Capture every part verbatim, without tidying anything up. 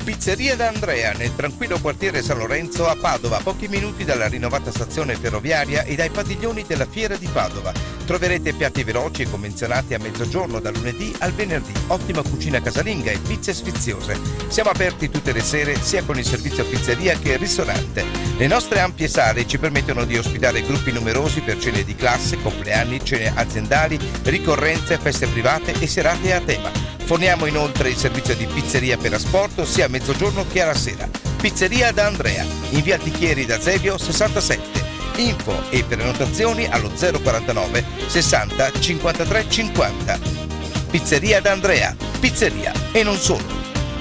Pizzeria da Andrea, nel tranquillo quartiere San Lorenzo a Padova, a pochi minuti dalla rinnovata stazione ferroviaria e dai padiglioni della Fiera di Padova. Troverete piatti veloci e convenzionati a mezzogiorno dal lunedì al venerdì, ottima cucina casalinga e pizze sfiziose. Siamo aperti tutte le sere sia con il servizio pizzeria che ristorante. Le nostre ampie sale ci permettono di ospitare gruppi numerosi per cene di classe, compleanni, cene aziendali, ricorrenze, feste private e serate a tema. Forniamo inoltre il servizio di pizzeria per asporto sia a mezzogiorno che alla sera. Pizzeria da Andrea, in via Ticchieri da Zevio sessantasette. Info e prenotazioni allo zero quarantanove sessanta cinquantatré cinquanta. Pizzeria da Andrea, pizzeria e non solo.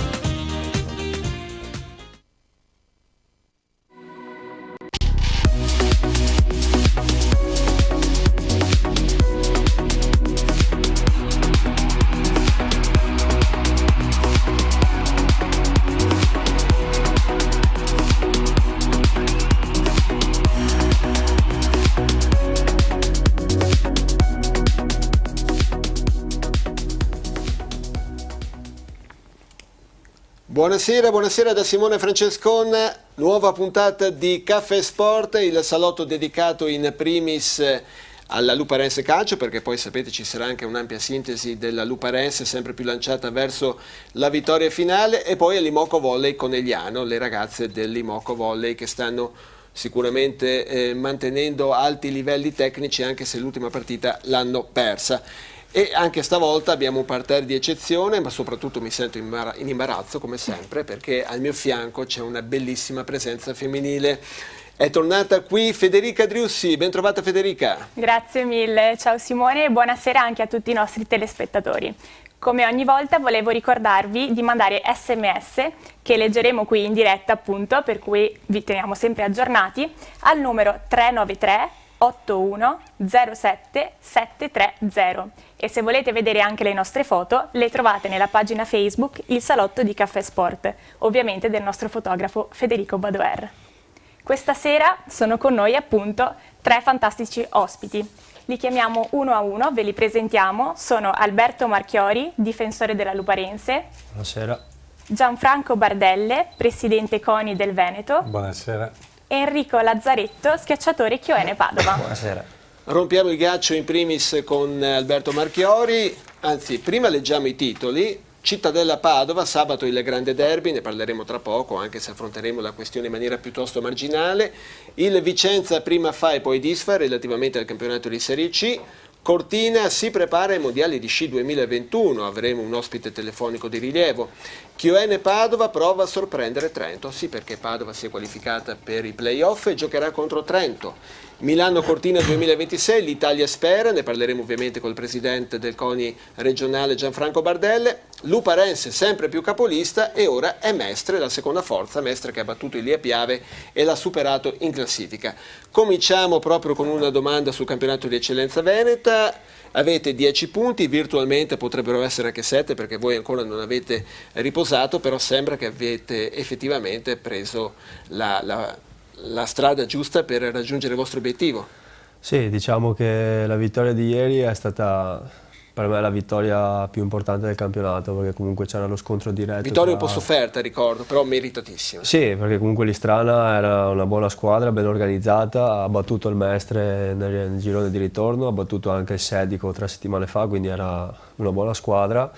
Buonasera, buonasera da Simone Francescon, nuova puntata di Caffè Sport, il salotto dedicato in primis alla Luparense Calcio, perché poi sapete ci sarà anche un'ampia sintesi della Luparense sempre più lanciata verso la vittoria finale, e poi all'Imoco Volley Conegliano, le ragazze dell'Imoco Volley che stanno sicuramente eh, mantenendo alti livelli tecnici anche se l'ultima partita l'hanno persa. E anche stavolta abbiamo un parterre di eccezione, ma soprattutto mi sento in imbarazzo come sempre perché al mio fianco c'è una bellissima presenza femminile. È tornata qui Federica Driussi, ben trovata Federica. Grazie mille, ciao Simone e buonasera anche a tutti i nostri telespettatori. Come ogni volta volevo ricordarvi di mandare sms, che leggeremo qui in diretta appunto, per cui vi teniamo sempre aggiornati, al numero tre nove tre otto uno zero sette sette tre zero, e se volete vedere anche le nostre foto le trovate nella pagina Facebook Il Salotto di Caffè Sport, ovviamente del nostro fotografo Federico Badoer. Questa sera sono con noi appunto tre fantastici ospiti. Li chiamiamo uno a uno, ve li presentiamo. Sono Alberto Marchiori, difensore della Luparense. Buonasera. Gianfranco Bardelle, presidente CONI del Veneto. Buonasera. Enrico Lazzaretto, schiacciatore Chioene Padova. Buonasera. Rompiamo il ghiaccio in primis con Alberto Marchiori, anzi prima leggiamo i titoli. Cittadella Padova, sabato il grande derby, ne parleremo tra poco anche se affronteremo la questione in maniera piuttosto marginale. Il Vicenza prima fa e poi disfa relativamente al campionato di Serie C. Cortina si prepara ai mondiali di sci duemilaventuno, avremo un ospite telefonico di rilievo. Chioene Padova prova a sorprendere Trento, sì perché Padova si è qualificata per i playoff e giocherà contro Trento. Milano Cortina duemilaventisei, l'Italia spera, ne parleremo ovviamente col presidente del CONI regionale Gianfranco Bardelle. Luparense sempre più capolista e ora è Mestre, la seconda forza, Mestre che ha battuto il Lia Piave e l'ha superato in classifica. Cominciamo proprio con una domanda sul campionato di eccellenza veneta. Avete dieci punti, virtualmente potrebbero essere anche sette perché voi ancora non avete riposato, però sembra che avete effettivamente preso la, la, la strada giusta per raggiungere il vostro obiettivo. Sì, diciamo che la vittoria di ieri è stata per me la vittoria più importante del campionato, perché comunque c'era lo scontro diretto. Vittoria tra... un po' sofferta, ricordo, però meritatissima. Sì, perché comunque l'Istrana era una buona squadra, ben organizzata, ha battuto il Mestre nel girone di ritorno, ha battuto anche il Sedico tre settimane fa, quindi era una buona squadra.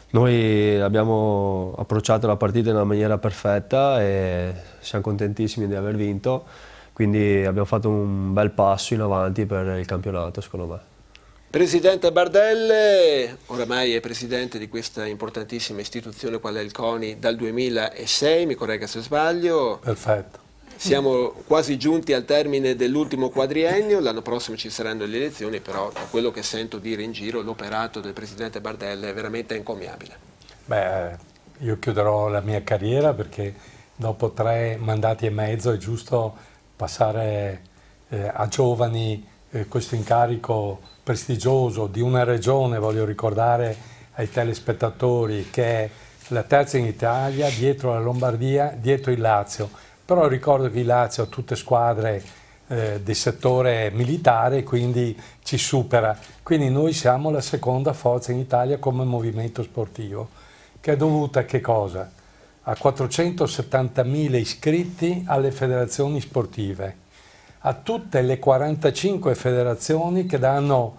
Noi abbiamo approcciato la partita in una maniera perfetta e siamo contentissimi di aver vinto, quindi abbiamo fatto un bel passo in avanti per il campionato, secondo me. Presidente Bardelle, oramai è presidente di questa importantissima istituzione qual è il CONI dal duemilasei, mi corregga se sbaglio. Perfetto. Siamo quasi giunti al termine dell'ultimo quadriennio, l'anno prossimo ci saranno le elezioni, però da quello che sento dire in giro l'operato del presidente Bardelle è veramente encomiabile. Beh, io chiuderò la mia carriera perché dopo tre mandati e mezzo è giusto passare eh, a giovani eh, questo incarico prestigioso di una regione, voglio ricordare ai telespettatori che è la terza in Italia, dietro la Lombardia, dietro il Lazio, però ricordo che il Lazio ha tutte squadre eh, del settore militare, quindi ci supera, quindi noi siamo la seconda forza in Italia come movimento sportivo, che è dovuta a che cosa? ha quattrocentosettantamila iscritti alle federazioni sportive, a tutte le quarantacinque federazioni che danno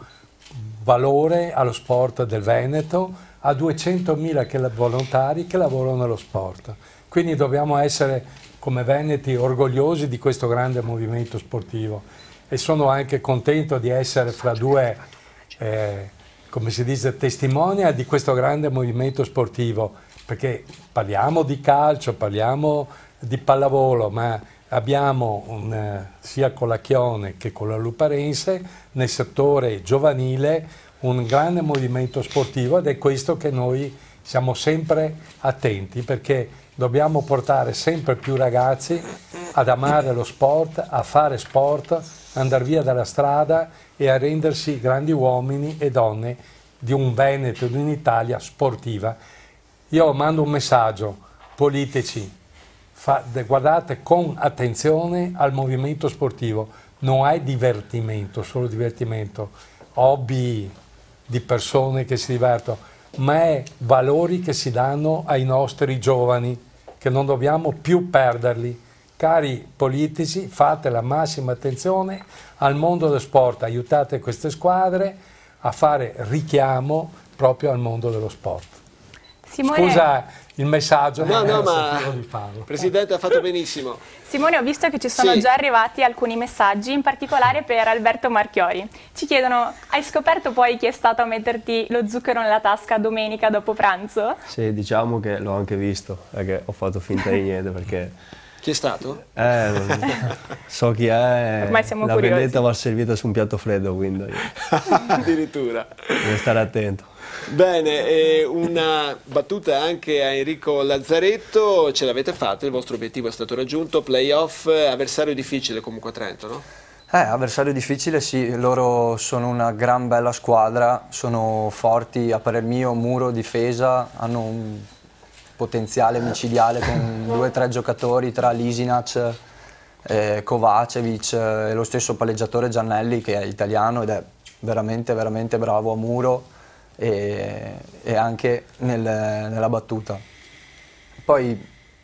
valore allo sport del Veneto, a duecentomila che, volontari che lavorano nello sport. Quindi dobbiamo essere come veneti orgogliosi di questo grande movimento sportivo e sono anche contento di essere fra due, eh, come si dice, testimoni di questo grande movimento sportivo, perché parliamo di calcio, parliamo di pallavolo, ma abbiamo un, sia con la Chione che con la Luparense nel settore giovanile un grande movimento sportivo, ed è questo che noi siamo sempre attenti, perché dobbiamo portare sempre più ragazzi ad amare lo sport, a fare sport, andare via dalla strada e a rendersi grandi uomini e donne di un Veneto, di un'Italia sportiva. Io mando un messaggio, politici, fa, guardate con attenzione al movimento sportivo, non è divertimento, solo divertimento, hobby di persone che si divertono, ma è valori che si danno ai nostri giovani, che non dobbiamo più perderli. Cari politici, fate la massima attenzione al mondo dello sport, aiutate queste squadre a fare richiamo proprio al mondo dello sport. Simone... Scusa il messaggio, no, non no, ero ma sicuro di farlo. Presidente ha fatto benissimo. Simone, ho visto che ci sono Sì. già arrivati alcuni messaggi, in particolare per Alberto Marchiori. Ci chiedono, hai scoperto poi chi è stato a metterti lo zucchero nella tasca domenica dopo pranzo? Sì, diciamo che l'ho anche visto, è che ho fatto finta di niente perché... Chi è stato? Eh, so chi è, Ormai siamo la curiosi. vendetta va servita su un piatto freddo, quindi Addirittura. devi stare attento. Bene, e una battuta anche a Enrico Lazzaretto, ce l'avete fatta, il vostro obiettivo è stato raggiunto, playoff, avversario difficile comunque a Trento, no? Eh, avversario difficile sì, loro sono una gran bella squadra, sono forti, a parer mio, muro, difesa, hanno un potenziale micidiale con due o tre giocatori tra Lisinac, eh, Kovacevic e lo stesso palleggiatore Giannelli che è italiano ed è veramente veramente bravo a muro e, e anche nel, nella battuta. Poi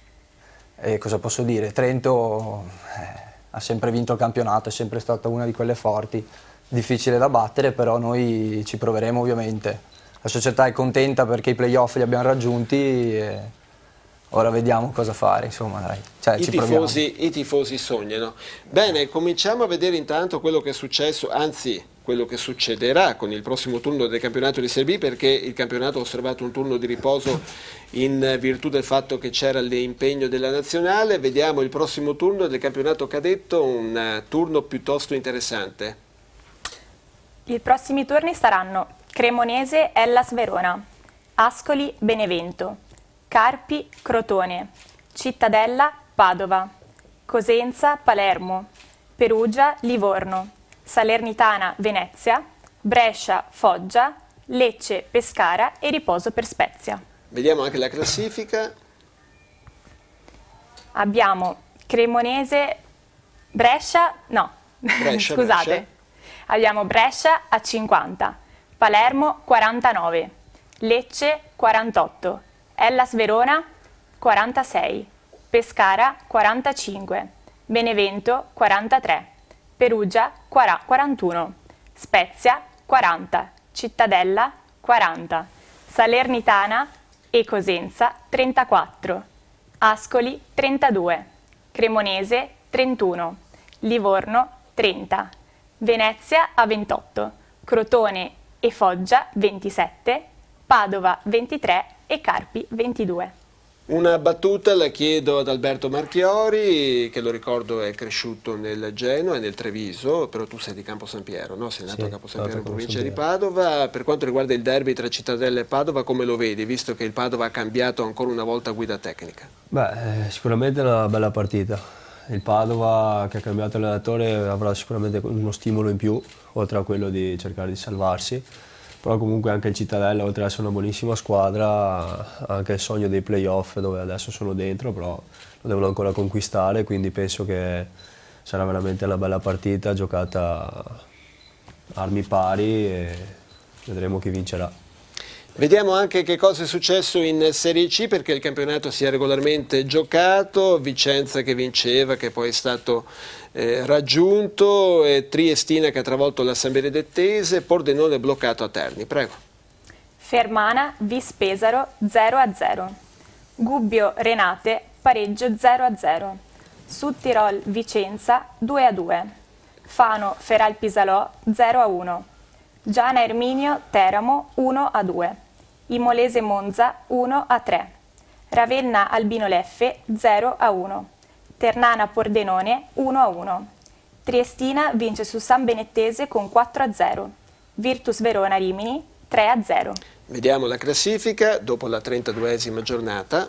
eh, cosa posso dire? Trento eh, ha sempre vinto il campionato, è sempre stata una di quelle forti, difficile da battere, però noi ci proveremo ovviamente. La società è contenta perché i playoff li abbiamo raggiunti e ora vediamo cosa fare, insomma, dai. Cioè, I, ci tifosi, I tifosi sognano. Bene, cominciamo a vedere intanto quello che è successo, anzi quello che succederà con il prossimo turno del campionato di Serie B, perché il campionato ha osservato un turno di riposo in virtù del fatto che c'era l'impegno della nazionale. Vediamo il prossimo turno del campionato cadetto, un turno piuttosto interessante. I prossimi turni saranno Cremonese Hellas Verona, Ascoli Benevento, Carpi Crotone, Cittadella Padova, Cosenza Palermo, Perugia Livorno, Salernitana Venezia, Brescia Foggia, Lecce Pescara e riposo per Spezia. Vediamo anche la classifica. Abbiamo Cremonese, Brescia, no, Brescia, scusate, Brescia. Abbiamo Brescia a cinquanta, Palermo quarantanove, Lecce quarantotto, Hellas Verona quarantasei, Pescara quarantacinque, Benevento quarantatré, Perugia quarantuno, Spezia quaranta, Cittadella quaranta, Salernitana e Cosenza trentaquattro, Ascoli trentadue, Cremonese trentuno, Livorno trenta, Venezia a ventotto, Crotone e Foggia ventisette, Padova ventitré e Carpi ventidue. Una battuta la chiedo ad Alberto Marchiori, che lo ricordo è cresciuto nel Genoa e nel Treviso, però tu sei di Campo San Piero, no? Sei nato Sì, a Campo San Piero in nato a provincia di Campo San Padova. Per quanto riguarda il derby tra Cittadella e Padova, come lo vedi, visto che il Padova ha cambiato ancora una volta guida tecnica? Beh, eh, sicuramente è una bella partita. Il Padova, che ha cambiato allenatore, avrà sicuramente uno stimolo in più, oltre a quello di cercare di salvarsi. Però comunque anche il Cittadella, oltre ad essere una buonissima squadra, ha anche il sogno dei playoff dove adesso sono dentro, però lo devono ancora conquistare, quindi penso che sarà veramente una bella partita giocata a armi pari e vedremo chi vincerà. Vediamo anche che cosa è successo in Serie C, perché il campionato si è regolarmente giocato, Vicenza che vinceva, che poi è stato eh, raggiunto, e Triestina che ha travolto la San Benedettese, Pordenone bloccato a Terni. Prego. Fermana, Vis Pesaro zero a zero. Gubbio Renate, pareggio zero a zero. Sud Tirol Vicenza due a due. Fano Feral Pisalò zero a uno. Giana Erminio Teramo uno a due. Imolese Monza uno a tre. Ravenna Albino Leffe zero a uno. Ternana Pordenone uno a uno. Triestina vince su San Benettese con quattro a zero. Virtus Verona Rimini tre a zero. Vediamo la classifica dopo la trentaduesima giornata.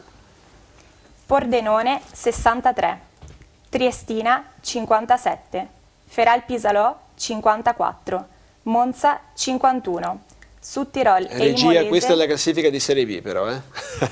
Pordenone sessantatré. Triestina cinquantasette. Feral Pisalò cinquantaquattro. Monza cinquantuno. Sud Tirol e Regia, Imolese... questa è la classifica di Serie B però, eh?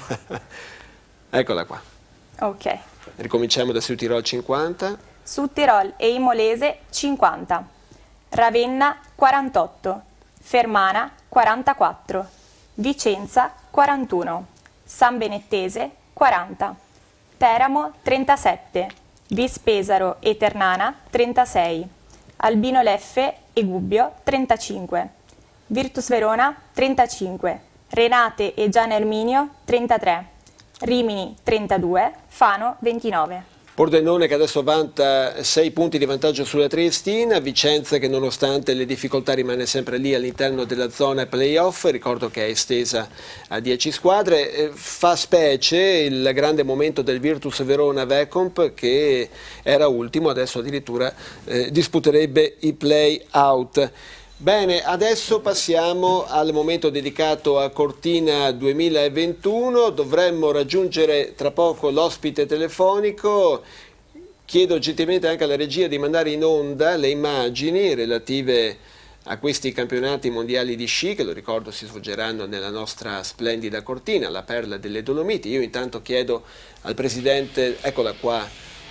Eccola qua. Ok. Ricominciamo da Sud Tirol cinquanta. Sud Tirol e Imolese cinquanta. Ravenna quarantotto. Fermana quarantaquattro. Vicenza quarantuno. San Benettese quaranta. Teramo trentasette. Vis Pesaro e Ternana trentasei. Albino Leffe e Gubbio trentacinque. Virtus Verona trentacinque. Renate e Giana Erminio trentatré. Rimini trentadue. Fano ventinove. Pordenone che adesso vanta sei punti di vantaggio sulla Triestina, Vicenza che nonostante le difficoltà rimane sempre lì all'interno della zona playoff, ricordo che è estesa a dieci squadre. Eh, fa specie il grande momento del Virtus Verona Vecomp che era ultimo, adesso addirittura eh, disputerebbe i play-out. Bene, adesso passiamo al momento dedicato a Cortina duemilaventuno, dovremmo raggiungere tra poco l'ospite telefonico. Chiedo gentilmente anche alla regia di mandare in onda le immagini relative a questi campionati mondiali di sci, che lo ricordo si svolgeranno nella nostra splendida Cortina, la perla delle Dolomiti. Io intanto chiedo al Presidente, eccola qua,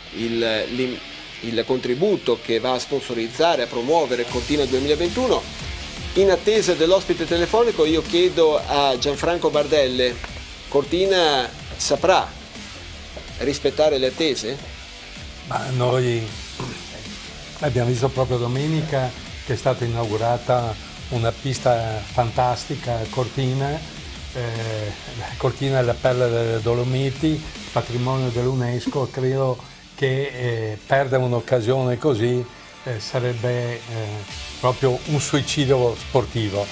il il contributo che va a sponsorizzare, a promuovere Cortina duemilaventuno. In attesa dell'ospite telefonico io chiedo a Gianfranco Bardelle, Cortina saprà rispettare le attese? Ma noi abbiamo visto proprio domenica che è stata inaugurata una pista fantastica a Cortina, eh, Cortina è la perla delle Dolomiti, patrimonio dell'UNESCO. Credo che eh, perdere un'occasione così eh, sarebbe eh, proprio un suicidio sportivo.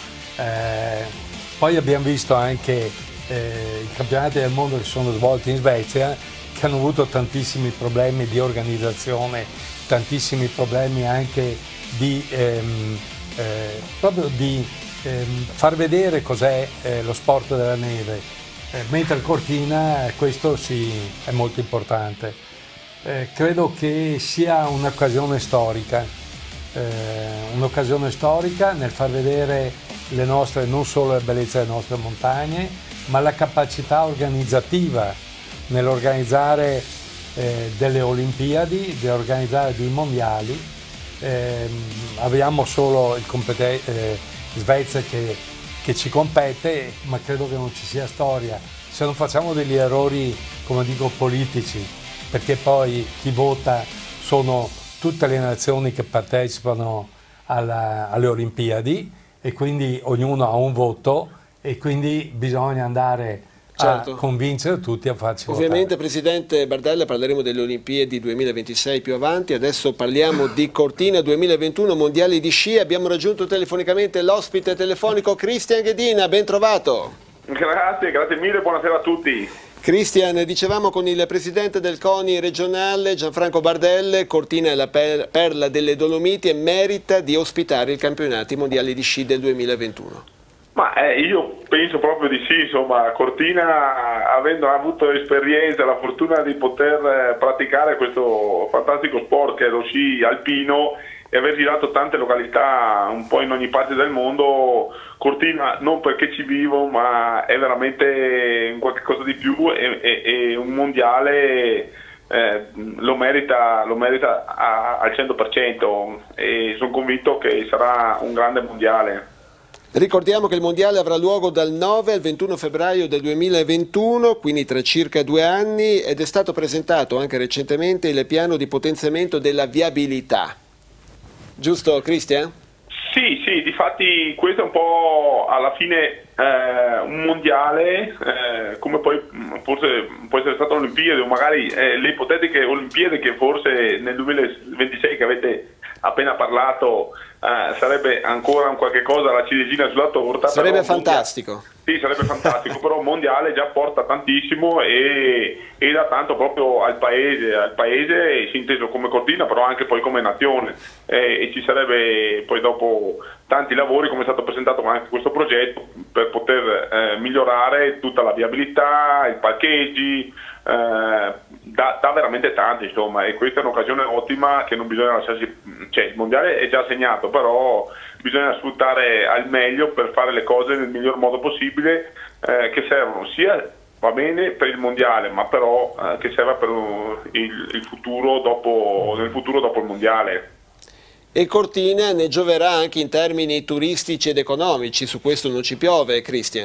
Eh, poi abbiamo visto anche eh, i campionati del mondo che sono svolti in Svezia, che hanno avuto tantissimi problemi di organizzazione, tantissimi problemi anche di, ehm, eh, proprio di ehm, far vedere cos'è eh, lo sport della neve, eh, mentre il Cortina eh, questo sì è molto importante. Eh, credo che sia un'occasione storica, eh, un'occasione storica nel far vedere le nostre, non solo le bellezze delle nostre montagne, ma la capacità organizzativa nell'organizzare eh, delle Olimpiadi, di organizzare dei mondiali. Eh, abbiamo solo il compete- eh, Svezia che, che ci compete, ma credo che non ci sia storia. Se non facciamo degli errori, come dico, politici, perché poi chi vota sono tutte le nazioni che partecipano alla, alle Olimpiadi e quindi ognuno ha un voto e quindi bisogna andare certo. a convincere tutti a farci Ovviamente, votare. Presidente Bardella, parleremo delle Olimpiadi duemilaventisei più avanti, adesso parliamo di Cortina duemilaventuno Mondiali di sci. Abbiamo raggiunto telefonicamente l'ospite telefonico Cristian Ghedina, ben trovato. Grazie, grazie mille, buonasera a tutti. Cristian, dicevamo con il presidente del CONI regionale Gianfranco Bardelle, Cortina è la per perla delle Dolomiti e merita di ospitare i campionati mondiali di sci del duemilaventuno. Ma eh, io penso proprio di sì, insomma, Cortina, avendo avuto esperienza, la fortuna di poter praticare questo fantastico sport che è lo sci alpino e aver girato tante località un po' in ogni parte del mondo, Cortina non perché ci vivo, ma è veramente qualche cosa di più e, e, e un mondiale eh, lo merita, lo merita a, al cento per cento e sono convinto che sarà un grande mondiale. Ricordiamo che il mondiale avrà luogo dal nove al ventuno febbraio del duemilaventuno, quindi tra circa due anni, ed è stato presentato anche recentemente il piano di potenziamento della viabilità. Giusto, Cristian? Sì, sì, difatti questo è un po' alla fine eh, un mondiale, eh, come poi forse può essere stato l'Olimpiade o magari eh, le ipotetiche Olimpiadi che forse nel duemilaventisei che avete appena parlato eh, sarebbe ancora un qualche cosa, la ciliegina sulla torta. Sarebbe però, fantastico. Mondiale, sì, sarebbe fantastico, però il mondiale già porta tantissimo e, e dà tanto proprio al paese, al paese si inteso come Cortina, però anche poi come nazione, eh, e ci sarebbe poi dopo tanti lavori, come è stato presentato anche questo progetto, per poter eh, migliorare tutta la viabilità, i parcheggi, eh, dà, dà veramente tanto, insomma, e questa è un'occasione ottima che non bisogna lasciarsi, cioè il mondiale è già segnato, però bisogna sfruttare al meglio per fare le cose nel miglior modo possibile, eh, che servono sia, va bene, per il mondiale, ma però eh, che serva per il, il futuro dopo, nel futuro dopo il mondiale. E Cortina ne gioverà anche in termini turistici ed economici, su questo non ci piove, Cristian?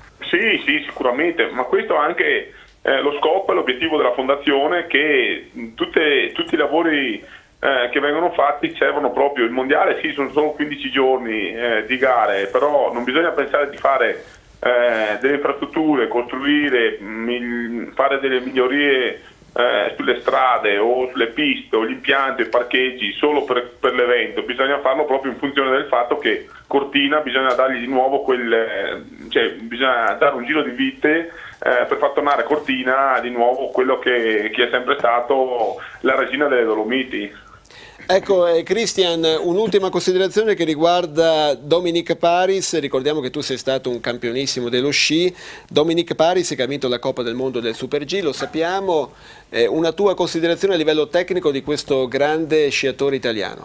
Sì, sì, sicuramente, ma questo è anche eh, lo scopo e l'obiettivo della Fondazione, che tutte, tutti i lavori eh, che vengono fatti servono proprio. Il mondiale sì, sono solo quindici giorni eh, di gare, però non bisogna pensare di fare eh, delle infrastrutture, costruire, mh, fare delle migliorie Eh, sulle strade o sulle piste o gli impianti e parcheggi solo per, per l'evento. Bisogna farlo proprio in funzione del fatto che Cortina bisogna dargli di nuovo quel, eh, cioè bisogna dare un giro di vite eh, per far tornare Cortina di nuovo quello che, che è sempre stato la regina delle Dolomiti. Ecco, eh, Cristian, un'ultima considerazione che riguarda Dominic Paris. Ricordiamo che tu sei stato un campionissimo dello sci. Dominic Paris che ha vinto la Coppa del Mondo del Super G, lo sappiamo. Eh, una tua considerazione a livello tecnico di questo grande sciatore italiano?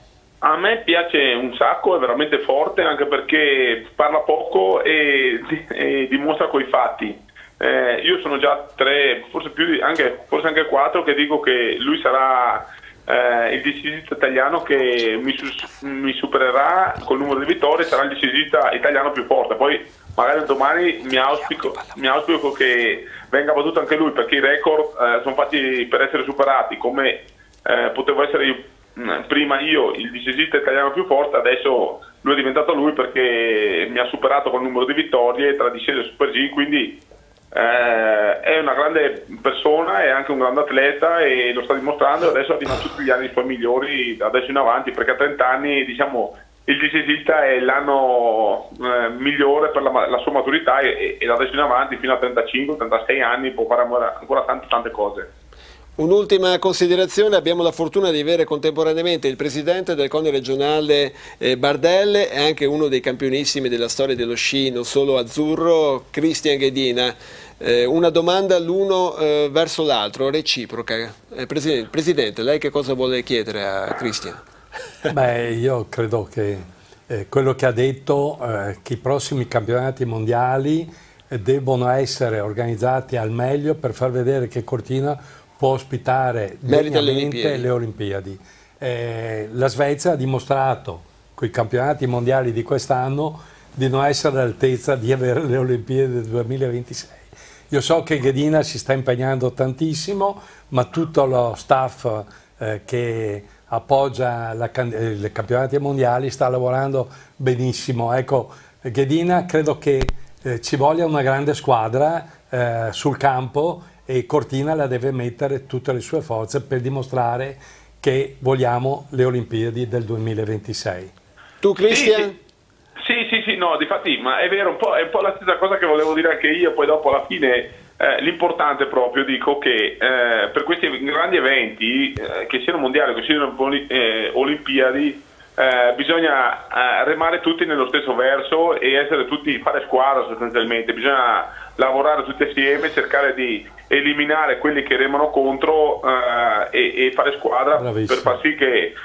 A me piace un sacco, è veramente forte, anche perché parla poco e, e dimostra coi fatti. Eh, io sono già tre, forse più di, anche, forse anche quattro, che dico che lui sarà Eh, il discesista italiano che mi, mi supererà col numero di vittorie, sarà il discesista italiano più forte. Poi magari domani mi auspico, mi auspico che venga battuto anche lui, perché i record eh, sono fatti per essere superati. Come eh, potevo essere io, prima io il discesista italiano più forte, adesso lui è diventato lui, perché mi ha superato col numero di vittorie tra discesa e Super G, quindi Eh, è una grande persona, è anche un grande atleta e lo sta dimostrando, e adesso arrivano tutti gli anni suoi migliori da adesso in avanti, perché a trenta anni, diciamo, il discesista è l'anno eh, migliore per la, la sua maturità, e, e da adesso in avanti fino a trentacinque trentasei anni può fare ancora, ancora tante tante cose. Un'ultima considerazione: abbiamo la fortuna di avere contemporaneamente il presidente del CONI regionale eh, Bardelle e anche uno dei campionissimi della storia dello sci, non solo azzurro, Cristian Ghedina. Eh, una domanda l'uno eh, verso l'altro, reciproca. Eh, presidente, presidente, lei che cosa vuole chiedere a Cristian? Beh, io credo che eh, quello che ha detto, eh, che i prossimi campionati mondiali eh, debbono essere organizzati al meglio per far vedere che Cortina può ospitare degnamente le Olimpiadi. Eh, la Svezia ha dimostrato con i campionati mondiali di quest'anno di non essere all'altezza di avere le Olimpiadi del duemilaventisei. Io so che Ghedina si sta impegnando tantissimo, ma tutto lo staff eh, che appoggia la, eh, i campionati mondiali sta lavorando benissimo. Ecco, Ghedina credo che eh, ci voglia una grande squadra eh, sul campo, e Cortina la deve mettere tutte le sue forze per dimostrare che vogliamo le Olimpiadi del duemilaventisei. Tu, Cristian? Sì, sì, sì, sì, no, difatti, ma è vero, un po', è un po' la stessa cosa che volevo dire anche io. Poi dopo alla fine eh, l'importante proprio, dico che eh, per questi grandi eventi, eh, che siano mondiali, che siano eh, Olimpiadi, eh, bisogna eh, remare tutti nello stesso verso e essere tutti, fare squadra sostanzialmente. Bisogna lavorare tutti assieme, cercare di eliminare quelli che remano contro eh, e, e fare squadra. Bravissimo. Per far sì che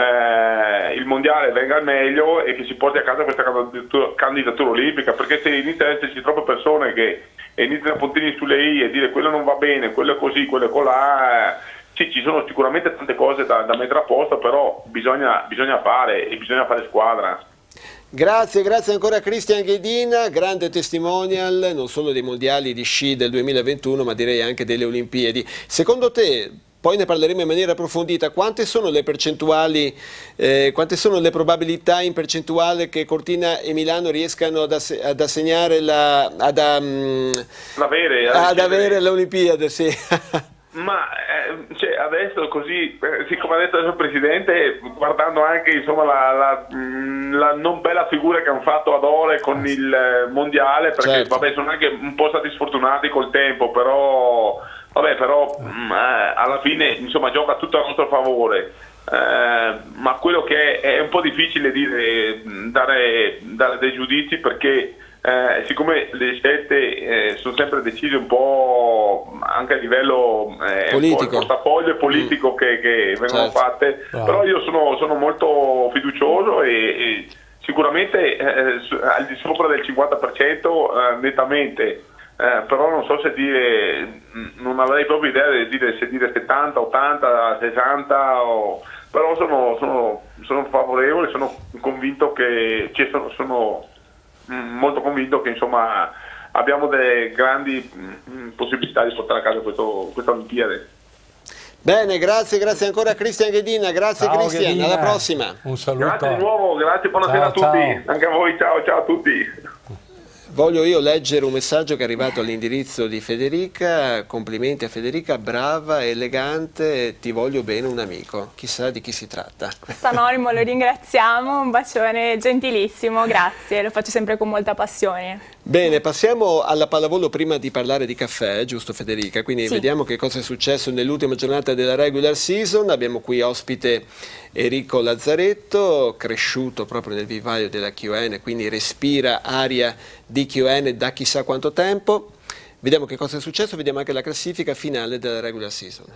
eh, il mondiale venga al meglio e che si porti a casa questa candidatura, candidatura olimpica, perché se inizia ad esserci troppe persone che iniziano a puntini sulle i e dire quello non va bene, quello è così, quello è colà, eh, sì, ci sono sicuramente tante cose da, da mettere a posto, però bisogna, bisogna fare e bisogna fare squadra. Grazie, grazie ancora a Cristian Ghedina, grande testimonial non solo dei mondiali di sci del duemilaventuno, ma direi anche delle Olimpiadi. Secondo te, poi ne parleremo in maniera approfondita, quante sono le percentuali, eh, quante sono le probabilità in percentuale che Cortina e Milano riescano ad, ass ad assegnare la, ad, um, avere, ad avere l'Olimpiade? Sì. Ma eh, cioè, adesso così, eh, sì, come ha detto adesso il Presidente, guardando anche insomma, la, la, mh, la non bella figura che hanno fatto ad Ole con il eh, Mondiale, perché certo. vabbè, sono anche un po' stati sfortunati col tempo, però, vabbè, però mh, eh, alla fine insomma, gioca tutto a nostro favore. Eh, ma quello che è, è un po' difficile dire, dare, dare dei giudizi, perché Eh, siccome le scelte eh, sono sempre decise un po' anche a livello eh, politico, portafoglio politico mm. che, che vengono certo. fatte, wow. Però io sono, sono molto fiducioso e, e sicuramente eh, al di sopra del cinquanta per cento eh, nettamente, eh, però non so se dire, non avrei proprio idea di dire se dire settanta, ottanta, sessanta, o, però sono, sono, sono favorevole, sono convinto che ci sono, sono molto convinto che insomma abbiamo delle grandi mh, possibilità di portare a casa questo, questa Olimpiade. Bene, grazie, grazie ancora a Cristian Ghedina, grazie ciao, Cristian, Ghedina. Alla prossima. Un saluto. Grazie di nuovo, grazie, buonasera ciao, a tutti, ciao. anche a voi, ciao ciao a tutti. Voglio io leggere un messaggio che è arrivato all'indirizzo di Federica. Complimenti a Federica, brava, elegante, ti voglio bene un amico. Chissà di chi si tratta. Questo anonimo lo ringraziamo, un bacione gentilissimo, grazie, lo faccio sempre con molta passione. Bene, passiamo alla pallavolo prima di parlare di caffè, giusto Federica? Quindi sì. Vediamo che cosa è successo nell'ultima giornata della regular season. Abbiamo qui ospite Enrico Lazzaretto, cresciuto proprio nel vivaio della Q N, quindi respira aria di Q N da chissà quanto tempo. Vediamo che cosa è successo, vediamo anche la classifica finale della regular season.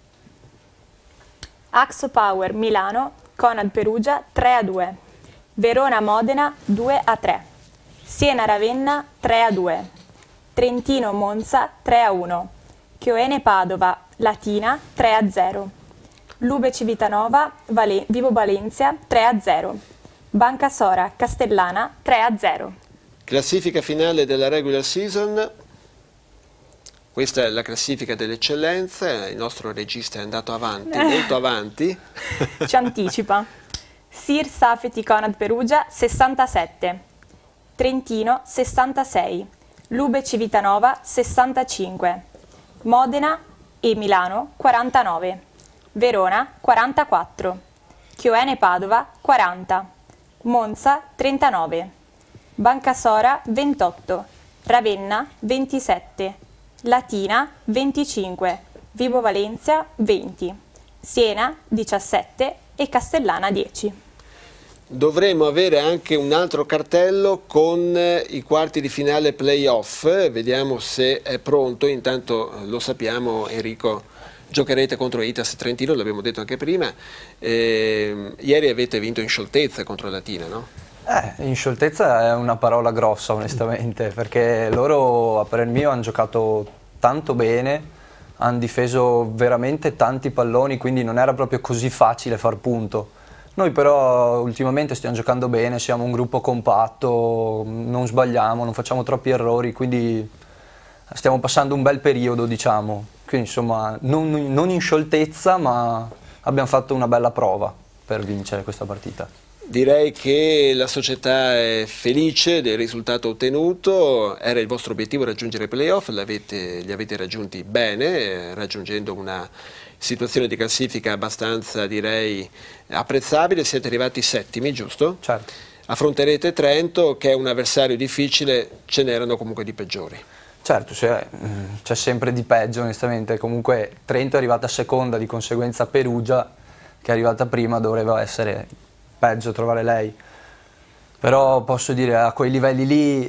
Axo Power Milano, Conad Perugia tre a due, Verona Modena due a tre, Siena Ravenna tre a due, Trentino Monza tre a uno, Chioene Padova Latina tre a zero, Lube Civitanova Vale Vivo Valencia tre a zero, Banca Sora Castellana tre a zero. Classifica finale della regular season. Questa è la classifica dell'eccellenza, il nostro regista è andato avanti, molto avanti. Ci anticipa. Sir Safeti Conad Perugia sessantasette, Trentino sessantasei, Lube Civitanova sessantacinque, Modena e Milano quarantanove, Verona quarantaquattro, Chioene Padova quaranta, Monza trentanove, Banca Sora ventotto, Ravenna ventisette, Latina venticinque, Vibo Valencia venti, Siena diciassette e Castellana dieci. Dovremo avere anche un altro cartello con i quarti di finale playoff, vediamo se è pronto. Intanto lo sappiamo, Enrico, giocherete contro Itas Trentino, l'abbiamo detto anche prima. Eh, ieri avete vinto in scioltezza contro Latina, no? Eh, in scioltezza è una parola grossa onestamente, perché loro a parer mio hanno giocato tanto bene, hanno difeso veramente tanti palloni, quindi non era proprio così facile far punto. Noi però ultimamente stiamo giocando bene, siamo un gruppo compatto, non sbagliamo, non facciamo troppi errori, quindi stiamo passando un bel periodo, diciamo. Quindi insomma non, non in scioltezza, ma abbiamo fatto una bella prova per vincere questa partita. Direi che la società è felice del risultato ottenuto. Era il vostro obiettivo raggiungere i playoff, li avete raggiunti bene, raggiungendo una situazione di classifica abbastanza, direi, apprezzabile. Siete arrivati settimi, giusto? Certo. Affronterete Trento, che è un avversario difficile, ce n'erano comunque di peggiori. Certo, c'è sempre di peggio onestamente. Comunque Trento è arrivata seconda, di conseguenza Perugia, che è arrivata prima, doveva essere peggio trovare lei. Però posso dire, a quei livelli lì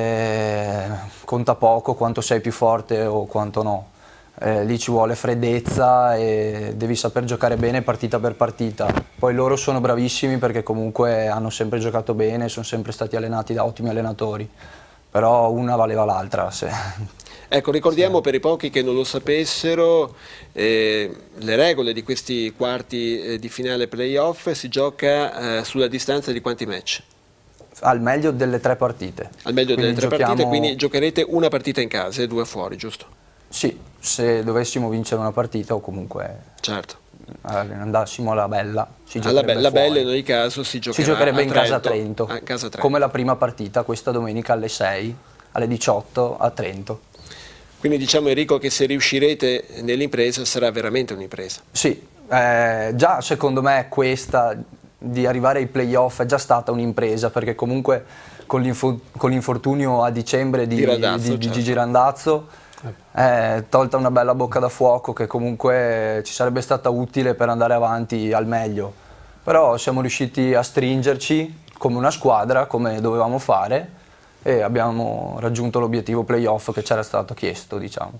eh, conta poco quanto sei più forte o quanto no. Eh, lì ci vuole freddezza e devi saper giocare bene partita per partita. Poi loro sono bravissimi perché comunque hanno sempre giocato bene, sono sempre stati allenati da ottimi allenatori, però una valeva l'altra. Se... Ecco, ricordiamo sì. Per i pochi che non lo sapessero, eh, le regole di questi quarti eh, di finale playoff. Si gioca eh, sulla distanza di quanti match? al meglio delle tre partite. Al meglio quindi delle tre giochiamo... partite, quindi giocherete una partita in casa e due fuori, giusto? Sì, se dovessimo vincere una partita o comunque certo. andassimo alla Bella, si alla giocherebbe Bella, fuori. Bella in ogni caso si giocherà si giocherebbe a in Trento, casa a Trento, a casa Trento, come la prima partita questa domenica alle sei, alle diciotto a Trento. Quindi diciamo Enrico che se riuscirete nell'impresa sarà veramente un'impresa. Sì, eh, già secondo me questa di arrivare ai playoff è già stata un'impresa, perché comunque con l'infortunio a dicembre di, di, Randazzo, di, di certo. Gigi Randazzo è tolta una bella bocca da fuoco che comunque ci sarebbe stata utile per andare avanti al meglio, però siamo riusciti a stringerci come una squadra, come dovevamo fare, e abbiamo raggiunto l'obiettivo playoff che c'era stato chiesto, diciamo.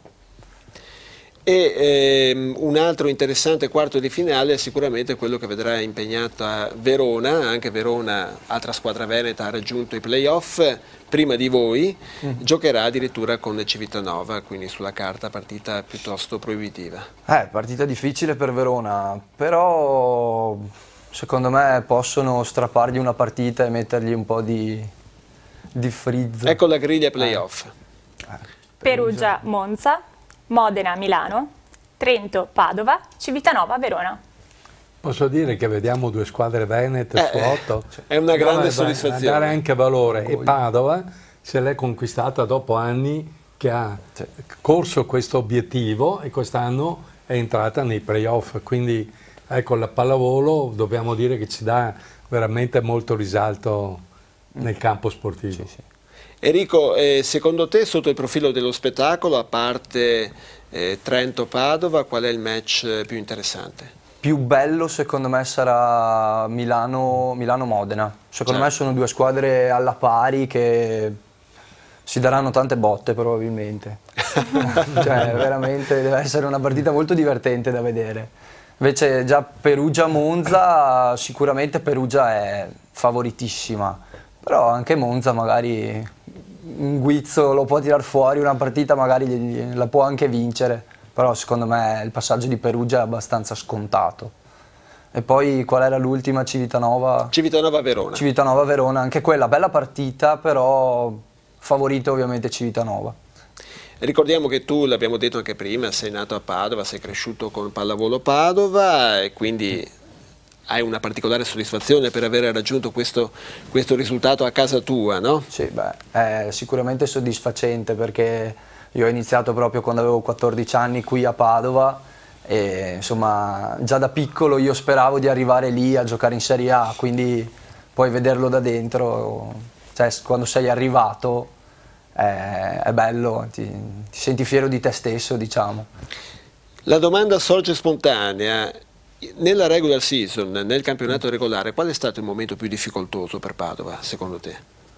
E ehm, un altro interessante quarto di finale è sicuramente quello che vedrà impegnata Verona. Anche Verona, altra squadra veneta, ha raggiunto i playoff prima di voi, mm. giocherà addirittura con Civitanova, quindi sulla carta partita piuttosto proibitiva. Eh, partita difficile per Verona, però secondo me possono strappargli una partita e mettergli un po' di, di frizz. Ecco la griglia playoff. Eh. Perugia, Monza, Modena, Milano, Trento, Padova, Civitanova, Verona. Posso dire che vediamo due squadre venete eh, su otto. È una grande dare, soddisfazione. Dare anche valore. E Padova se l'è conquistata dopo anni che ha sì. corso questo obiettivo e quest'anno è entrata nei playoff. Quindi ecco, la pallavolo dobbiamo dire che ci dà veramente molto risalto nel campo sportivo. Sì, sì. Enrico, eh, secondo te sotto il profilo dello spettacolo, a parte eh, Trento-Padova, qual è il match più interessante? Più bello secondo me sarà Milano, Milano-Modena. Secondo certo. me sono due squadre alla pari che si daranno tante botte probabilmente. Cioè veramente deve essere una partita molto divertente da vedere. Invece già Perugia-Monza, sicuramente Perugia è favoritissima. Però anche Monza magari un guizzo lo può tirar fuori, una partita magari la può anche vincere, però secondo me il passaggio di Perugia è abbastanza scontato. E poi qual era l'ultima? Civitanova? Civitanova-Verona. Civitanova-Verona, anche quella bella partita, però favorito ovviamente Civitanova. Ricordiamo che tu, l'abbiamo detto anche prima, sei nato a Padova, sei cresciuto con Pallavolo Padova e quindi hai una particolare soddisfazione per aver raggiunto questo, questo risultato a casa tua, no? Sì, beh, è sicuramente soddisfacente perché io ho iniziato proprio quando avevo quattordici anni qui a Padova e insomma già da piccolo io speravo di arrivare lì a giocare in Serie A, quindi poi vederlo da dentro, cioè quando sei arrivato è, è bello, ti, ti senti fiero di te stesso, diciamo. La domanda sorge spontanea. Nella regular season, nel campionato regolare, qual è stato il momento più difficoltoso per Padova, secondo te?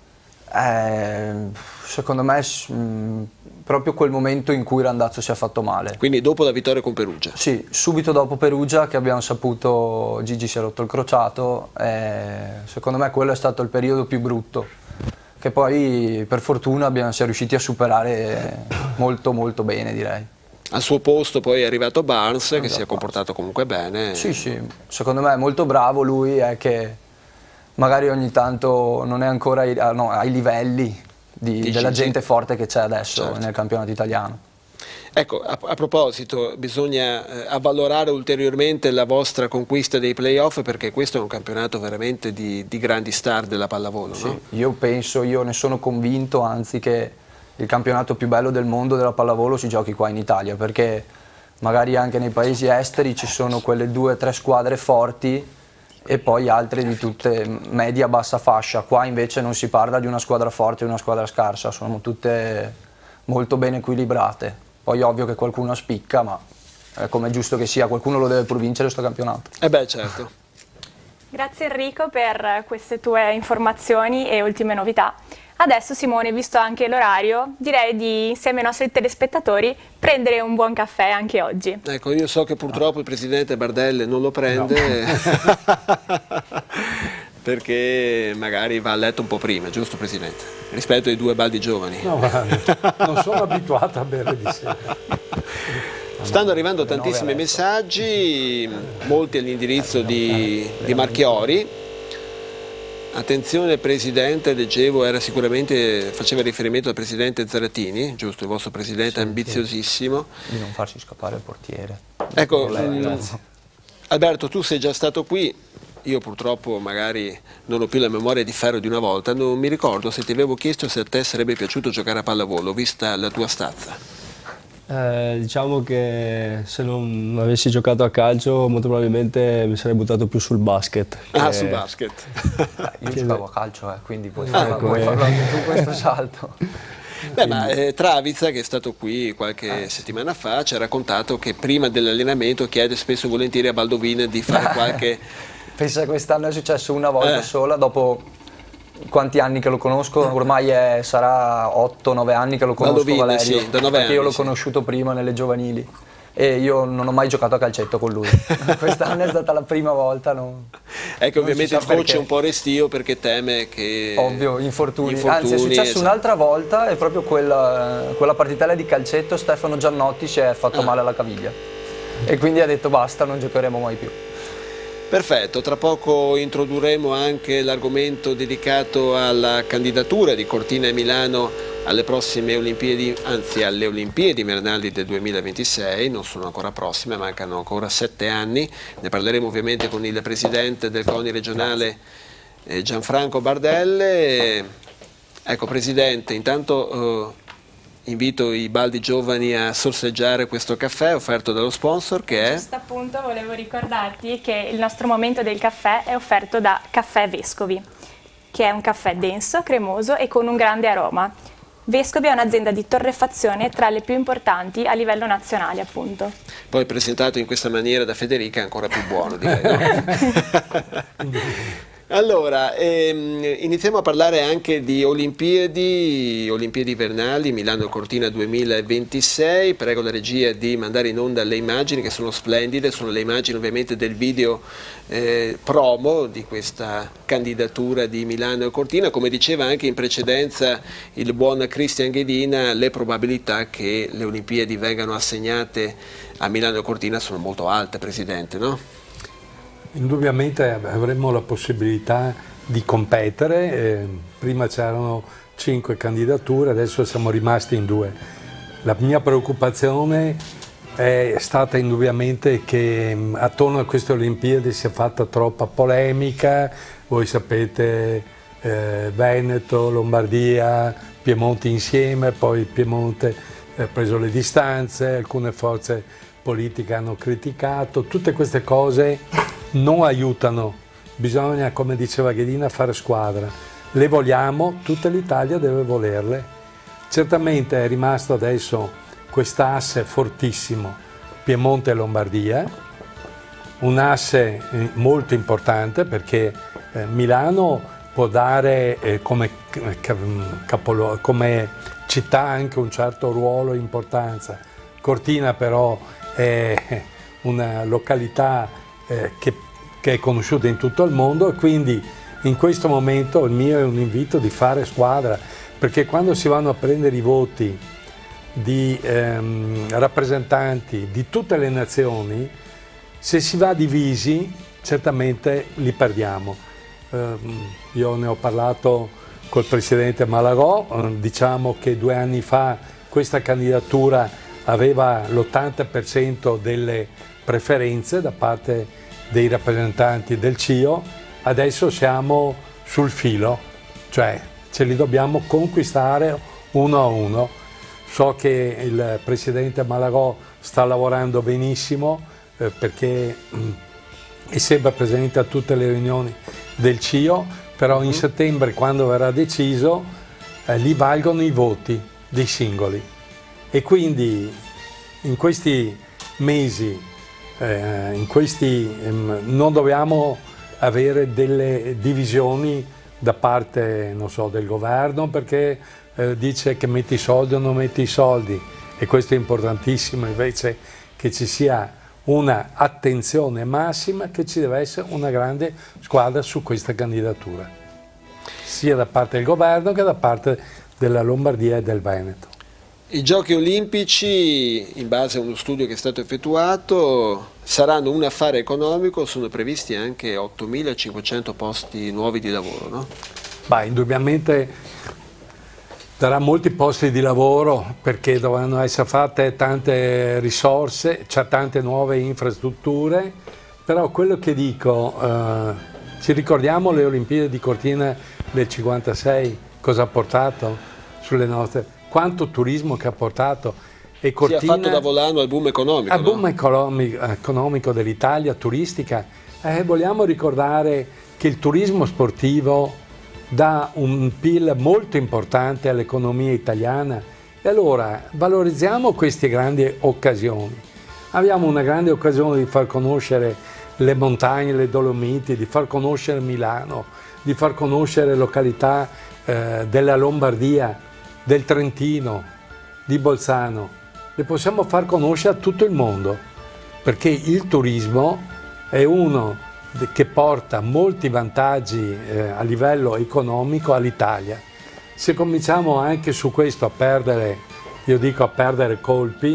Eh, secondo me mh, proprio quel momento in cui Randazzo si è fatto male. Quindi dopo la vittoria con Perugia? Sì, subito dopo Perugia che abbiamo saputo Gigi si è rotto il crociato, eh, secondo me quello è stato il periodo più brutto, che poi per fortuna abbiamo, siamo riusciti a superare molto molto bene, direi. Al suo posto poi è arrivato Barnes, che si è comportato comunque bene. Sì, sì, secondo me è molto bravo lui, è che magari ogni tanto non è ancora ai, no, ai livelli di, della gente forte che c'è adesso certo. nel campionato italiano. Ecco, a, a proposito, bisogna eh, avvalorare ulteriormente la vostra conquista dei playoff perché questo è un campionato veramente di, di grandi star della pallavolo, sì, no? Io penso, io ne sono convinto, anzi che il campionato più bello del mondo della pallavolo si giochi qua in Italia, perché magari anche nei paesi esteri ci sono quelle due o tre squadre forti e poi altre di tutte media-bassa fascia. Qua invece non si parla di una squadra forte e una squadra scarsa, sono tutte molto ben equilibrate. Poi ovvio che qualcuno spicca, ma è come è giusto che sia, qualcuno lo deve pur vincere questo campionato. Eh beh, certo. Grazie Enrico per queste tue informazioni e ultime novità. Adesso Simone, visto anche l'orario, direi di, insieme ai nostri telespettatori, prendere un buon caffè anche oggi. Ecco, io so che purtroppo il presidente Bardelle non lo prende, no. Perché magari va a letto un po' prima, giusto Presidente? Rispetto ai due baldi giovani. No, non sono abituato a bere di sera. Stanno arrivando tantissimi messaggi, molti all'indirizzo di, di Marchiori. Attenzione Presidente, leggevo, era sicuramente, faceva riferimento al Presidente Zaratini, giusto, il vostro Presidente, sì, ambiziosissimo. Di non farsi scappare il portiere. Ecco, mh, Alberto, tu sei già stato qui, io purtroppo magari non ho più la memoria di ferro di una volta, non mi ricordo se ti avevo chiesto se a te sarebbe piaciuto giocare a pallavolo, vista la tua stazza. Eh, diciamo che se non avessi giocato a calcio molto probabilmente mi sarei buttato più sul basket. Ah, che... sul basket. Io che... giocavo a calcio, eh, quindi puoi, ah, farlo, ecco, puoi eh. farlo anche tu questo salto. Beh, ma eh, Travizza, che è stato qui qualche settimana fa, ci ha raccontato che prima dell'allenamento chiede spesso e volentieri a Baldovin di fare qualche... Pensa, quest'anno è successo una volta eh. sola, dopo quanti anni che lo conosco, ormai è, sarà otto nove anni che lo conosco, Baldovin, Valerio, sì, da nove perché anni, io l'ho sì. conosciuto prima nelle giovanili e io non ho mai giocato a calcetto con lui. Quest'anno è stata la prima volta. Non, ecco, non ovviamente il coach perché. è un po' restio perché teme che... Ovvio, infortuni. infortuni Anzi, è successo esatto. un'altra volta e proprio quella, quella partitella di calcetto Stefano Giannotti si è fatto ah. male alla caviglia e quindi ha detto basta, non giocheremo mai più. Perfetto, tra poco introdurremo anche l'argomento dedicato alla candidatura di Cortina e Milano alle prossime Olimpiadi, anzi alle Olimpiadi invernali del duemilaventisei, non sono ancora prossime, mancano ancora sette anni, ne parleremo ovviamente con il presidente del CONI regionale eh, Gianfranco Bardelle. Ecco Presidente, intanto... Eh, invito i baldi giovani a sorseggiare questo caffè offerto dallo sponsor che è... Giusto appunto, volevo ricordarti che il nostro momento del caffè è offerto da Caffè Vescovi, che è un caffè denso, cremoso e con un grande aroma. Vescovi è un'azienda di torrefazione tra le più importanti a livello nazionale, appunto. Poi presentato in questa maniera da Federica è ancora più buono, direi, no? Allora, ehm, iniziamo a parlare anche di Olimpiadi, Olimpiadi invernali, Milano Cortina duemilaventisei. Prego la regia di mandare in onda le immagini che sono splendide, sono le immagini ovviamente del video eh, promo di questa candidatura di Milano e Cortina. Come diceva anche in precedenza il buon Cristian Ghedina, le probabilità che le Olimpiadi vengano assegnate a Milano e Cortina sono molto alte, Presidente, no? Indubbiamente avremmo la possibilità di competere, eh, prima c'erano cinque candidature, adesso siamo rimasti in due. La mia preoccupazione è stata indubbiamente che mh, attorno a queste Olimpiadi si è fatta troppa polemica, voi sapete eh, Veneto, Lombardia, Piemonte insieme, poi Piemonte ha preso le distanze, alcune forze politiche hanno criticato, tutte queste cose non aiutano, bisogna, come diceva Ghedina, fare squadra. Le vogliamo, tutta l'Italia deve volerle. Certamente è rimasto adesso quest'asse fortissimo, Piemonte e Lombardia, un asse molto importante perché eh, Milano può dare eh, come, capolo, come città anche un certo ruolo e importanza. Cortina però è una località Eh, che, che è conosciuta in tutto il mondo e quindi in questo momento il mio è un invito di fare squadra, perché quando si vanno a prendere i voti di ehm, rappresentanti di tutte le nazioni, se si va divisi certamente li perdiamo. Eh, io ne ho parlato col presidente Malagò, eh, diciamo che due anni fa questa candidatura aveva l'ottanta per cento delle preferenze da parte dei rappresentanti del C I O, adesso siamo sul filo, cioè ce li dobbiamo conquistare uno a uno. So che il presidente Malagò sta lavorando benissimo eh, perché mh, è sempre presente a tutte le riunioni del C I O, però in settembre, quando verrà deciso, eh, lì valgono i voti dei singoli e quindi in questi mesi Eh, in questi ehm, non dobbiamo avere delle divisioni da parte, non so, del governo perché eh, dice che metti i soldi o non metti i soldi e questo è importantissimo, invece che ci sia una attenzione massima, che ci deve essere una grande squadra su questa candidatura sia da parte del governo che da parte della Lombardia e del Veneto. I giochi olimpici, in base a uno studio che è stato effettuato, saranno un affare economico, sono previsti anche ottomilacinquecento posti nuovi di lavoro, no? Beh, indubbiamente darà molti posti di lavoro perché dovranno essere fatte tante risorse, c'è tante nuove infrastrutture, però quello che dico, eh, ci ricordiamo le Olimpiadi di Cortina del cinquantasei, cosa ha portato sulle nostre... quanto turismo che ha portato e Cortina, si è fatto da volano al boom economico, al no? boom economico, economico dell'Italia, turistica. Eh, vogliamo ricordare che il turismo sportivo dà un P I L molto importante all'economia italiana e allora valorizziamo queste grandi occasioni. Abbiamo una grande occasione di far conoscere le montagne, le Dolomiti, di far conoscere Milano, di far conoscere località eh, della Lombardia, del Trentino, di Bolzano, le possiamo far conoscere a tutto il mondo, perché il turismo è uno che porta molti vantaggi eh, a livello economico all'Italia. Se cominciamo anche su questo a perdere, io dico a perdere colpi,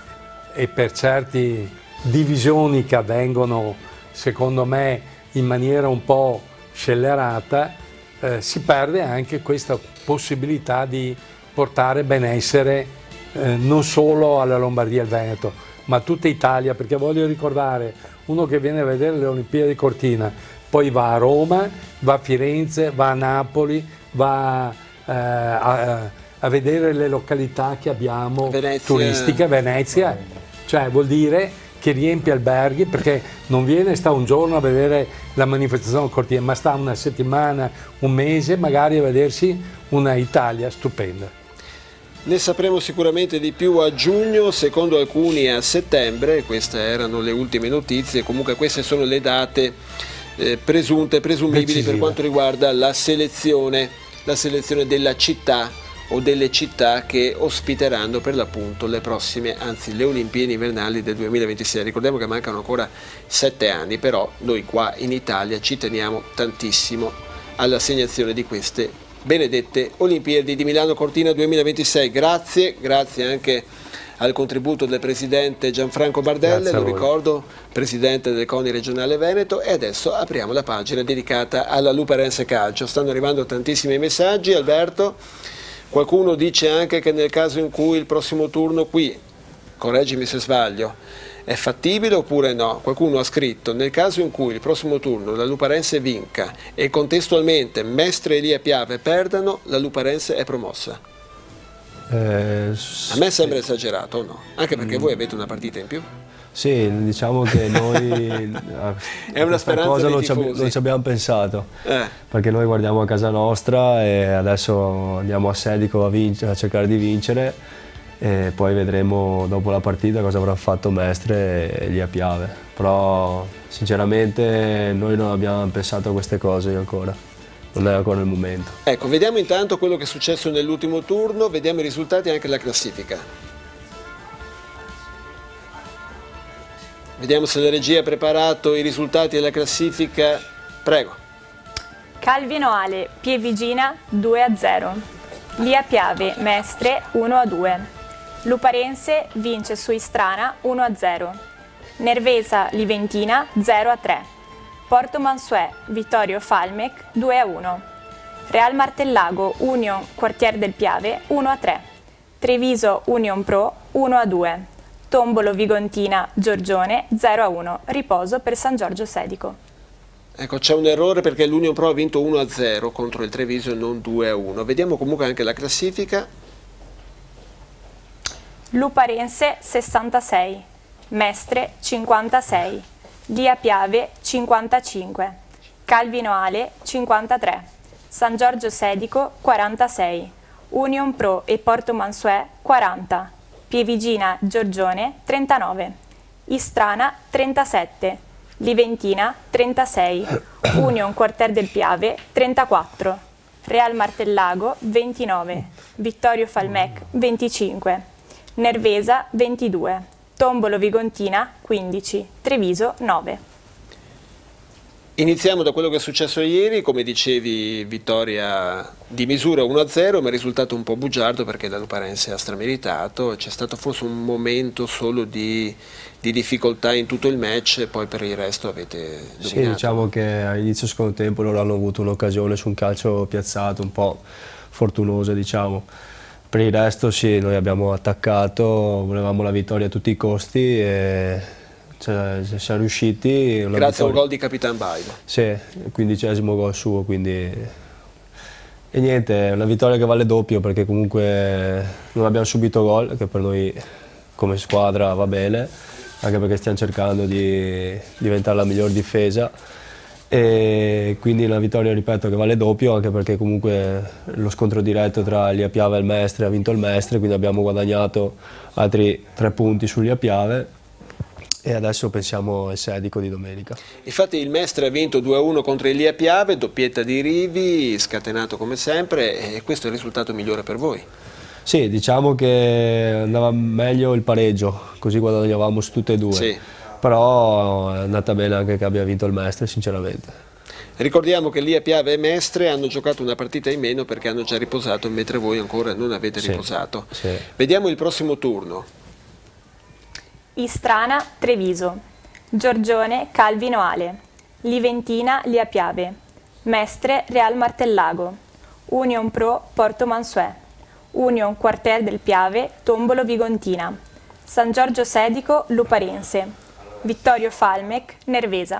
e per certe divisioni che avvengono, secondo me, in maniera un po' scellerata, eh, si perde anche questa possibilità di portare benessere eh, non solo alla Lombardia e al Veneto, ma a tutta Italia, perché voglio ricordare, uno che viene a vedere le Olimpiadi di Cortina, poi va a Roma, va a Firenze, va a Napoli, va eh, a, a vedere le località che abbiamo Venezia. turistiche, Venezia, cioè vuol dire che riempie alberghi, perché non viene, sta un giorno a vedere la manifestazione Cortina, ma sta una settimana, un mese magari a vedersi una Italia stupenda. Ne sapremo sicuramente di più a giugno, secondo alcuni a settembre, queste erano le ultime notizie, comunque queste sono le date eh, presunte, presumibili Decisive. Per quanto riguarda la selezione, la selezione della città o delle città che ospiteranno per l'appunto le prossime, anzi le Olimpiadi invernali del duemilaventisei. Ricordiamo che mancano ancora sette anni, però noi qua in Italia ci teniamo tantissimo all'assegnazione di queste benedette Olimpiadi di Milano Cortina duemilaventisei. Grazie, grazie anche al contributo del presidente Gianfranco Bardelle, lo ricordo, presidente del CONI regionale Veneto, e adesso apriamo la pagina dedicata alla Luparense Calcio. Stanno arrivando tantissimi messaggi, Alberto. Qualcuno dice anche che nel caso in cui il prossimo turno qui, correggimi se sbaglio, è fattibile oppure no? Qualcuno ha scritto: nel caso in cui il prossimo turno la Luparense vinca e contestualmente Mestre e Elia Piave perdano, la Luparense è promossa. Eh, A me sembra esagerato o no? Anche perché mm. voi avete una partita in più. Sì, diciamo che noi è una speranza cosa dei non ci, tifosi. non ci abbiamo pensato, eh. perché noi guardiamo a casa nostra e adesso andiamo a Sedico a, a cercare di vincere, e poi vedremo dopo la partita cosa avrà fatto Mestre e Elia Piave, però sinceramente noi non abbiamo pensato a queste cose ancora, non è ancora il momento. Ecco, vediamo intanto quello che è successo nell'ultimo turno, vediamo i risultati e anche la classifica. Vediamo se la regia ha preparato i risultati della classifica. Prego. Calvino Ale, Pievigina due a zero. Lia Piave, Mestre uno a due. Luparense vince su Istrana uno a zero. Nervesa Liventina zero a tre. Porto Mansuè, Vittorio Falmec due a uno. Real Martellago, Union Quartier del Piave uno a tre. Treviso Union Pro uno a due. Tombolo Vigontina Giorgione zero a uno, riposo per San Giorgio Sedico. Ecco, c'è un errore perché l'Union Pro ha vinto uno a zero contro il Treviso e non due a uno. Vediamo comunque anche la classifica. Luparense sessantasei, Mestre cinquantasei, Lia Piave cinquantacinque, Calvino Ale cinquantatré, San Giorgio Sedico quarantasei, Union Pro e Porto Mansuè quaranta. Pievigina Giorgione trentanove, Istrana trentasette, Liventina trentasei, Union Quartier del Piave trentaquattro, Real Martellago ventinove, Vittorio Falmec venticinque, Nervesa ventidue, Tombolo Vigontina quindici, Treviso nove. Iniziamo da quello che è successo ieri, come dicevi vittoria di misura uno a zero, ma è risultato un po' bugiardo perché la Luparense ha strameritato, c'è stato forse un momento solo di, di difficoltà in tutto il match e poi per il resto avete dominato. Sì, diciamo che all'inizio secondo tempo loro hanno avuto un'occasione su un calcio piazzato, un po' fortunosa diciamo. Per il resto sì, noi abbiamo attaccato, volevamo la vittoria a tutti i costi e cioè, siamo riusciti. Grazie vittoria. a un gol di Capitan Baido. Sì, il quindicesimo gol suo, quindi... E niente, è una vittoria che vale doppio perché comunque non abbiamo subito gol, che per noi come squadra va bene, anche perché stiamo cercando di diventare la miglior difesa. E quindi una vittoria, ripeto, che vale doppio, anche perché comunque lo scontro diretto tra Lia Piave e il Mestre ha vinto il Mestre, quindi abbiamo guadagnato altri tre punti sull'Lia Piave e adesso pensiamo al Sedico di domenica. Infatti il Mestre ha vinto due a uno contro il Lia Piave, doppietta di Rivi, scatenato come sempre, e questo è il risultato migliore per voi. Sì, diciamo che andava meglio il pareggio, così guadagnavamo su tutte e due. Sì. Però è andata bene anche che abbia vinto il Mestre, sinceramente. Ricordiamo che Lia Piave e Mestre hanno giocato una partita in meno perché hanno già riposato, mentre voi ancora non avete sì, riposato. Sì. Vediamo il prossimo turno. Istrana, Treviso. Giorgione, Calvino Ale. Liventina, Lia Piave. Mestre, Real Martellago. Union Pro, Porto Mansuè. Union Quartier del Piave, Tombolo Vigontina. San Giorgio Sedico, Luparense. Vittorio Falmec, Nervesa.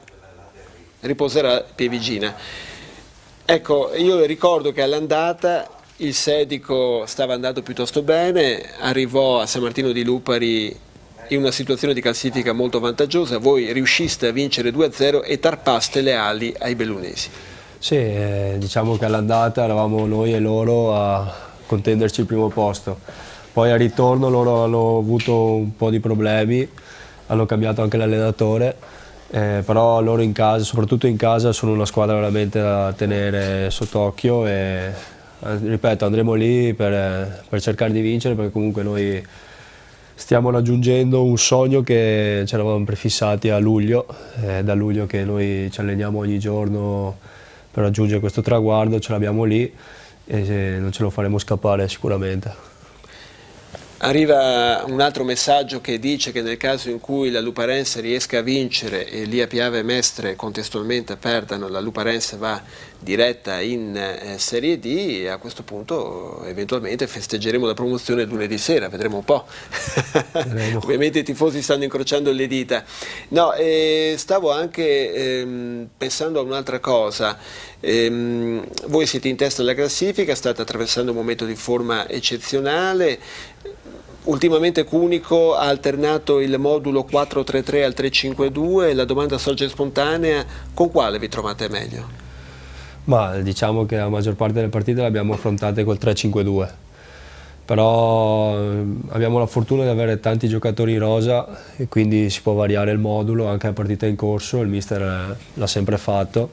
Riposerà Pievigina. Ecco, io ricordo che all'andata il Sedico stava andando piuttosto bene, arrivò a San Martino di Lupari in una situazione di classifica molto vantaggiosa, voi riusciste a vincere due a zero e tarpaste le ali ai bellunesi. Sì, eh, diciamo che all'andata eravamo noi e loro a contenderci il primo posto. Poi al ritorno loro hanno avuto un po' di problemi, hanno cambiato anche l'allenatore, eh, però loro in casa, soprattutto in casa, sono una squadra veramente da tenere sott'occhio e ripeto, andremo lì per, per cercare di vincere, perché comunque noi stiamo raggiungendo un sogno che ci eravamo prefissati a luglio, è da luglio che noi ci alleniamo ogni giorno per raggiungere questo traguardo, ce l'abbiamo lì e non ce lo faremo scappare sicuramente. Arriva un altro messaggio che dice che nel caso in cui la Luparense riesca a vincere e Lia Piave e Mestre contestualmente perdano, la Luparense va diretta in eh, Serie D e a questo punto eventualmente festeggeremo la promozione lunedì sera, vedremo un po'. Ovviamente i tifosi stanno incrociando le dita. No, eh, stavo anche ehm, pensando a un'altra cosa. Ehm, voi siete in testa alla classifica, state attraversando un momento di forma eccezionale. Ultimamente Cunico ha alternato il modulo quattro tre tre al tre cinque due, la domanda sorge spontanea, con quale vi trovate meglio? Ma diciamo che la maggior parte delle partite le abbiamo affrontate col tre cinque due, però abbiamo la fortuna di avere tanti giocatori in rosa e quindi si può variare il modulo anche a partita in corso, il mister l'ha sempre fatto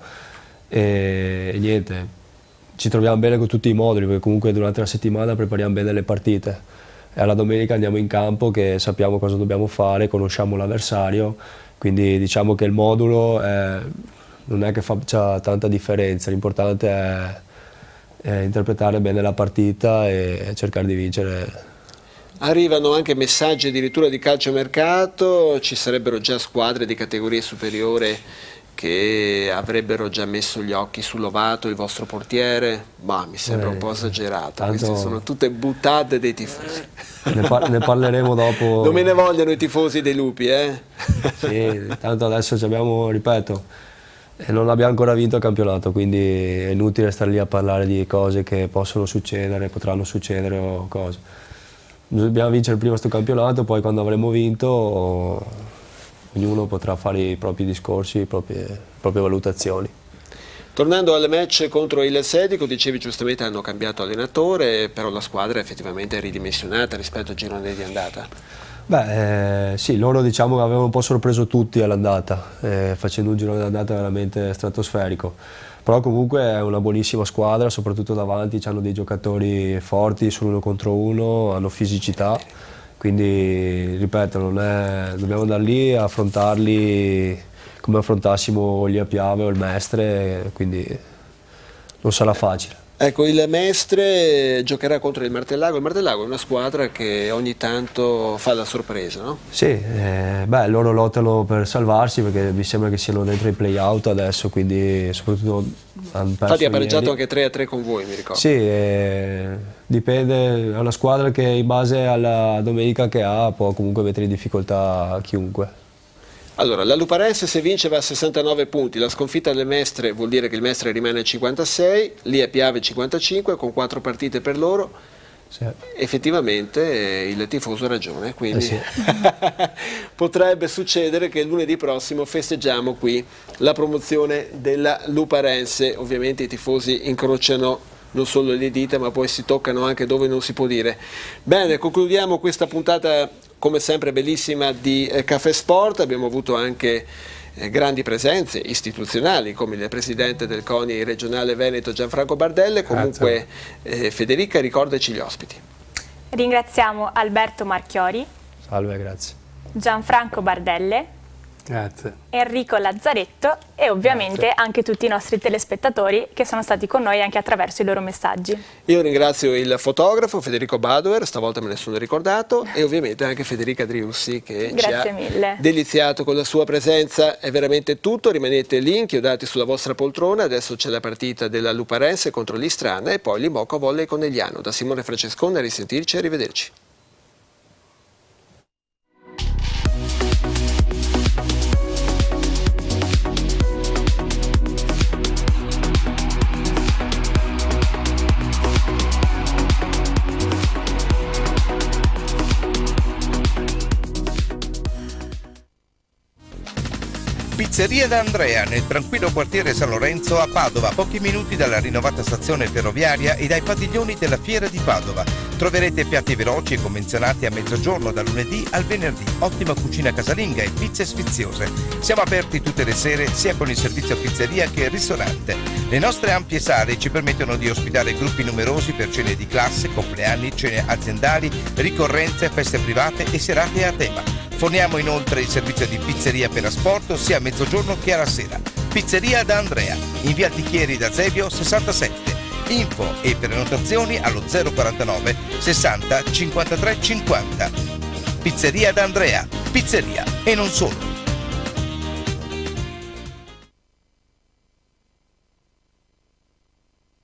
e, e niente, ci troviamo bene con tutti i moduli perché comunque durante la settimana prepariamo bene le partite. E alla domenica andiamo in campo che sappiamo cosa dobbiamo fare, conosciamo l'avversario, quindi diciamo che il modulo è, non è che faccia tanta differenza, l'importante è, è interpretare bene la partita e cercare di vincere. Arrivano anche messaggi addirittura di calciomercato, ci sarebbero già squadre di categoria superiore che avrebbero già messo gli occhi su Lovato, il vostro portiere, ma mi sembra un po' esagerato, tanto... queste sono tutte buttate dei tifosi. Ne, par ne parleremo dopo. Non me ne vogliono i tifosi dei lupi, eh? Sì, tanto adesso abbiamo, ripeto, non abbiamo ancora vinto il campionato, quindi è inutile stare lì a parlare di cose che possono succedere, potranno succedere o cose. Dobbiamo vincere prima questo campionato, poi quando avremo vinto ognuno potrà fare i propri discorsi, le proprie, proprie valutazioni. Tornando al match contro il Sedico, dicevi giustamente hanno cambiato allenatore, però la squadra effettivamente è ridimensionata rispetto al girone di andata. Beh, eh, sì, loro diciamo che avevano un po' sorpreso tutti all'andata, eh, facendo un girone d'andata veramente stratosferico. Però comunque è una buonissima squadra, soprattutto davanti, hanno dei giocatori forti sull'uno contro uno, hanno fisicità. Quindi, ripeto, non è, dobbiamo andare lì a affrontarli come affrontassimo lì a Piave o il Mestre, quindi non sarà facile. Ecco, il Mestre giocherà contro il Martellago. Il Martellago è una squadra che ogni tanto fa la sorpresa, no? Sì, eh, beh, loro lottano per salvarsi perché mi sembra che siano dentro i play-out adesso, quindi soprattutto hanno perso. Infatti ha pareggiato ieri. anche tre a tre con voi, mi ricordo. Sì, eh, dipende, è una squadra che in base alla domenica che ha può comunque mettere in difficoltà chiunque. Allora, la Luparense se vince va a sessantanove punti, la sconfitta del Mestre vuol dire che il Mestre rimane a cinquantasei, lì a Piave cinquantacinque con quattro partite per loro. Sì. Effettivamente eh, il tifoso ha ragione, quindi eh sì. potrebbe succedere che lunedì prossimo festeggiamo qui la promozione della Luparense. Ovviamente i tifosi incrociano non solo le dita, ma poi si toccano anche dove non si può dire. Bene, concludiamo questa puntata come sempre bellissima di eh, Caffè Sport. Abbiamo avuto anche eh, grandi presenze istituzionali come il presidente del CONI regionale Veneto Gianfranco Bardelle. Comunque eh, Federica, ricordaci gli ospiti. Ringraziamo Alberto Marchiori. Salve, grazie. Gianfranco Bardelle. Grazie. Enrico Lazzaretto e ovviamente Grazie. anche tutti i nostri telespettatori che sono stati con noi anche attraverso i loro messaggi. Io ringrazio il fotografo Federico Badoer, stavolta me ne sono ricordato, e ovviamente anche Federica Driussi che Grazie ci ha mille. deliziato con la sua presenza. È veramente tutto, rimanete lì inchiodati sulla vostra poltrona. Adesso c'è la partita della Luparense contro l'Istrana e poi l'Imoca Volley Conegliano. Da Simone Francescone, a risentirci e arrivederci. Pizzeria d'Andrea nel tranquillo quartiere San Lorenzo a Padova, a pochi minuti dalla rinnovata stazione ferroviaria e dai padiglioni della Fiera di Padova. Troverete piatti veloci e convenzionati a mezzogiorno da lunedì al venerdì, ottima cucina casalinga e pizze sfiziose. Siamo aperti tutte le sere sia con il servizio pizzeria che il ristorante. Le nostre ampie sale ci permettono di ospitare gruppi numerosi per cene di classe, compleanni, cene aziendali, ricorrenze, feste private e serate a tema. Forniamo inoltre il servizio di pizzeria per asporto sia a mezzogiorno che alla sera. Pizzeria da Andrea, in via Altichieri da Zebio sessantasette. Info e prenotazioni allo zero quarantanove sessanta cinquantatré cinquanta. Pizzeria da Andrea, pizzeria e non solo.